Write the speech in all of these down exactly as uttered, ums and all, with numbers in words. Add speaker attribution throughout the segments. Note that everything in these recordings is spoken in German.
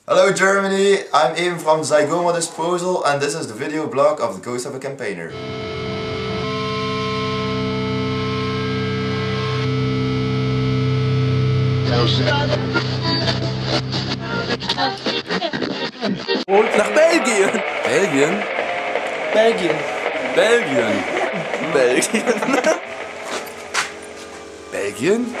Speaker 1: Hello Germany, I'm Eben from Zygoma Disposal and this is the video blog of the Ghost of a Campaigner.
Speaker 2: Und nach Belgien.
Speaker 3: Belgien?
Speaker 2: Belgien.
Speaker 3: Belgien.
Speaker 2: Belgien.
Speaker 3: Belgien?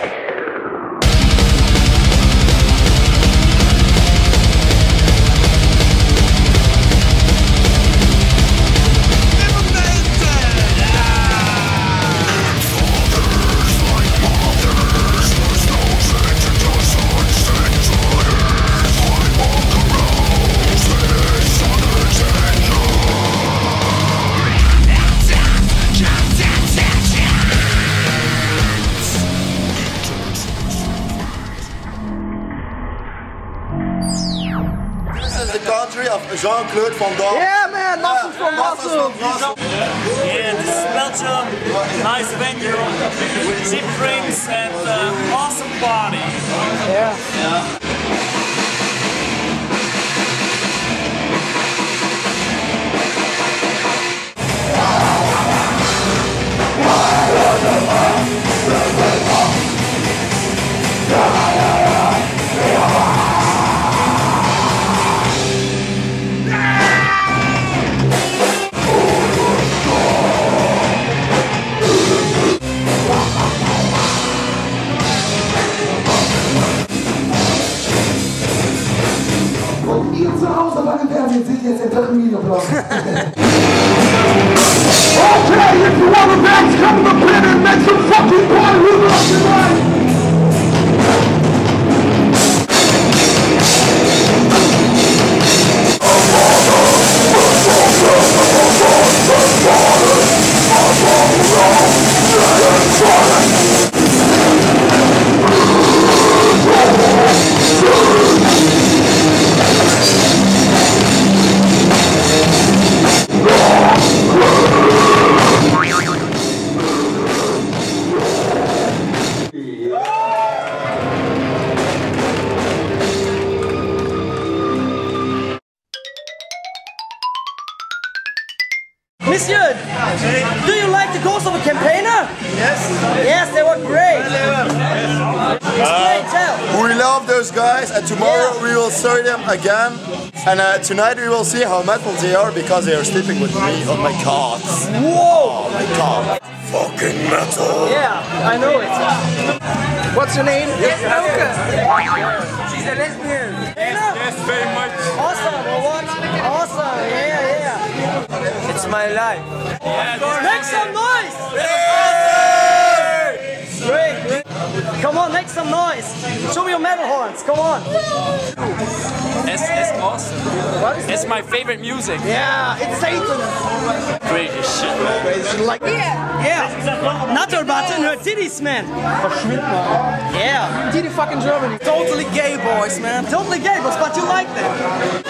Speaker 1: The country of Jean-Claude Van Damme.
Speaker 2: Yeah man, muscles from muscles.
Speaker 4: Yeah, this is Belgium. Nice venue, cheap drinks and uh, awesome party.
Speaker 2: Yeah.
Speaker 4: Yeah.
Speaker 5: Ihr zu Hause bei dem Fernsehen seht jetzt den dritten Videoblog. Okay, if you want to dance, come to the pit and make some fucking party with us tonight.
Speaker 2: Monsieur, do you like the Ghost of a Campaigner?
Speaker 1: Yes.
Speaker 2: Yes, they were great. Explain, tell.
Speaker 1: We love those guys and tomorrow we will see them again. And uh, tonight we will see how metal they are because they are sleeping with me on my cot.
Speaker 2: Whoa!
Speaker 1: Oh my god. Fucking metal.
Speaker 2: Yeah, I know it. What's your name? Elke. She's a lesbian.
Speaker 4: Yes, very much.
Speaker 2: Awesome, or what? Awesome, yeah, yeah. It's my life.
Speaker 4: Yeah,
Speaker 2: Make some noise! Great, great. Come on, make some noise. Show me your metal horns, come on.
Speaker 4: It's, it's awesome.
Speaker 2: What is
Speaker 4: It's my favorite music.
Speaker 2: Yeah, it's Satan.
Speaker 4: Great as shit.
Speaker 2: Like, yeah. Yeah. Nutter button, her titties, man. Yeah. Titty fucking Germany. Totally gay boys, man. Totally gay boys, but you like them.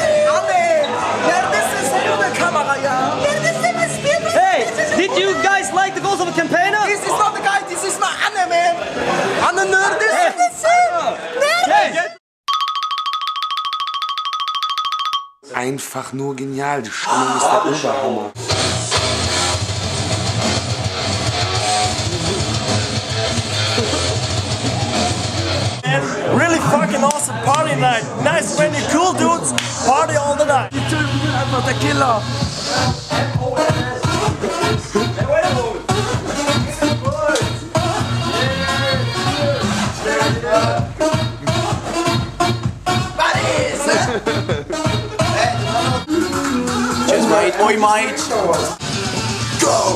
Speaker 2: Hey, did you guys like the Ghost of a Campaigner?
Speaker 6: This is not the guy, this is my Anne, man. Anne Nerd, this is the
Speaker 2: Hey.
Speaker 3: Einfach nur genial, die Stimmung ist der Oberhammer.
Speaker 4: Really fucking awesome party night. Nice venue, cool dudes, party all the night.
Speaker 6: einfach der Killer. Cheers mate, oi mate.
Speaker 1: Go!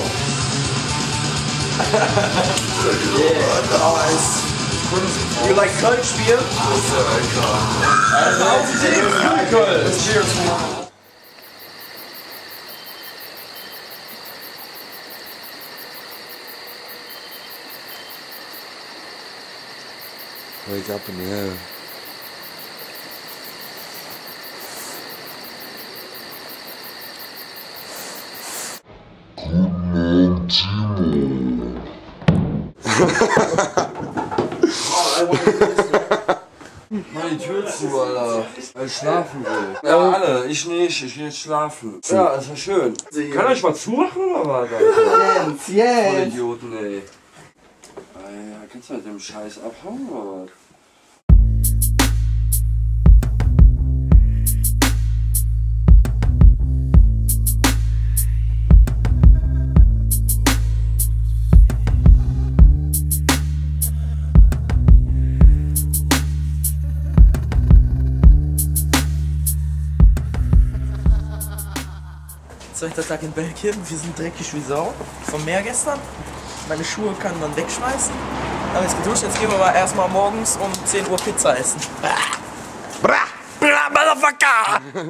Speaker 6: Yeah, nice. You like Kölsch beer?
Speaker 3: Wake up in the air.
Speaker 6: Oh, I want to
Speaker 3: Tür zu, Alter. Weil ich schlafen will. Ja, alle. Ich nicht. Ich will jetzt schlafen. Ja, ist ja schön. Kann ich mal zumachen oder was?
Speaker 6: Jens, Jens.
Speaker 3: Voll Idioten, ey. Ja, kannst du mit dem Scheiß abhauen oder was?
Speaker 6: Zweiter Tag in Belgien, wir sind dreckig wie Sau. Vom Meer gestern. Meine Schuhe kann man wegschmeißen. Haben jetzt geduscht, jetzt gehen wir aber erstmal morgens um zehn Uhr Pizza essen. Bra! Bra, Motherfucker!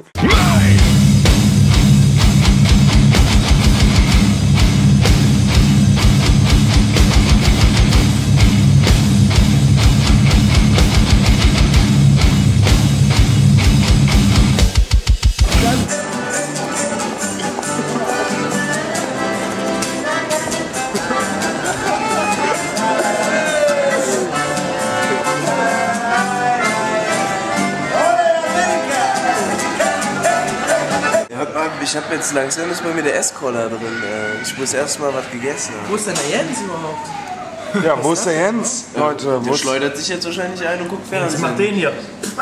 Speaker 2: Ich hab jetzt langsam ist bei mir der Esskoller drin. Äh. Ich muss erst mal was gegessen haben.
Speaker 6: Wo ist denn der Jens überhaupt?
Speaker 3: Ja, wo ist der Jens? Leute,
Speaker 2: Der schleudert sich jetzt wahrscheinlich ein und guckt Fernsehen.
Speaker 4: Mach den hier.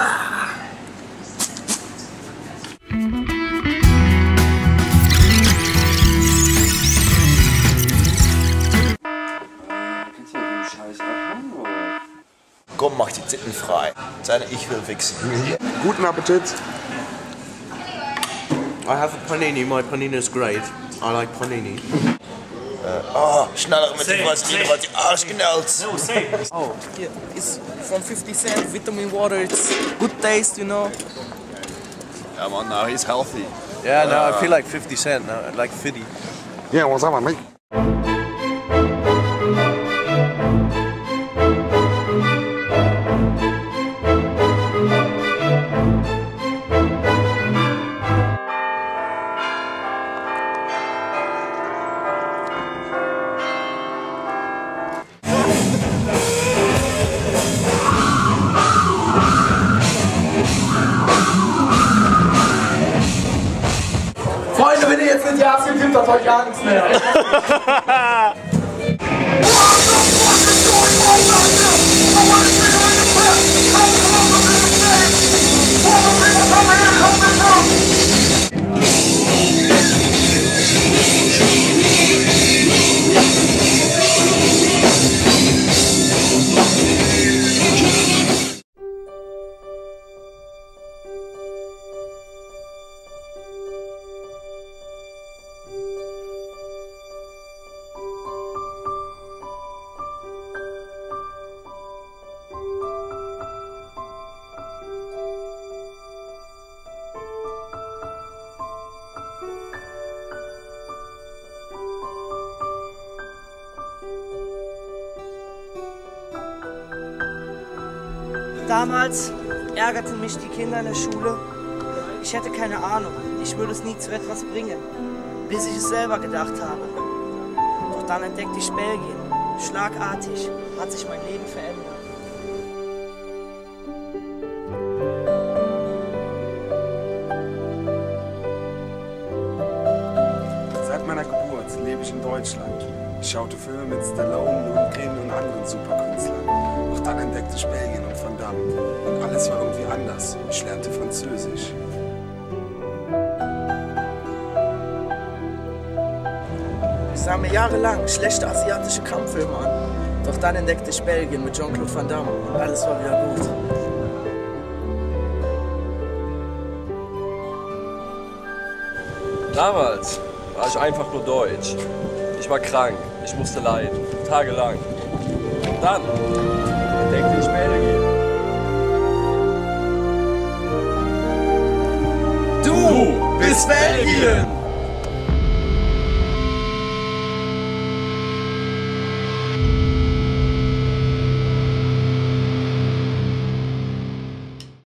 Speaker 3: Kannst du mit dem Scheiß abhauen oder?
Speaker 7: Komm, mach die Zitten frei. Seine Ich will fixen.
Speaker 3: Guten Appetit.
Speaker 2: I have a panini. My panini is great. I like panini.
Speaker 7: Oh, schneller mit
Speaker 4: Safe,
Speaker 7: dem was
Speaker 4: safe.
Speaker 7: was die Arsch knallt.
Speaker 4: No, say.
Speaker 6: Oh, yeah, it's from fifty cent, vitamin water, it's good taste, you know.
Speaker 7: Ja, man, now he's healthy.
Speaker 2: Yeah, no, I feel like fifty cent now. Like fifty.
Speaker 3: Yeah, what's up, mate?
Speaker 6: Freunde, wenn ihr jetzt nicht ja gibt, das heute gar nichts mehr.
Speaker 8: Damals ärgerten mich die Kinder in der Schule. Ich hätte keine Ahnung. Ich würde es nie zu etwas bringen, bis ich es selber gedacht habe. Doch dann entdeckte ich Belgien. Schlagartig hat sich mein Leben verändert.
Speaker 9: Seit meiner Geburt lebe ich in Deutschland. Ich schaute Filme mit Stallone, Lundgren und anderen Superkünstlern. Doch dann entdeckte ich Belgien und Van Damme. Und alles war irgendwie anders. Ich lernte Französisch.
Speaker 6: Ich sah mir jahrelang schlechte asiatische Kampffilme an. Doch dann entdeckte ich Belgien mit Jean-Claude Van Damme und alles war wieder gut.
Speaker 10: Damals war ich einfach nur deutsch. Ich war krank, ich musste leiden, tagelang. Und dann entdeckte ich Belgien.
Speaker 6: Du bist Belgien!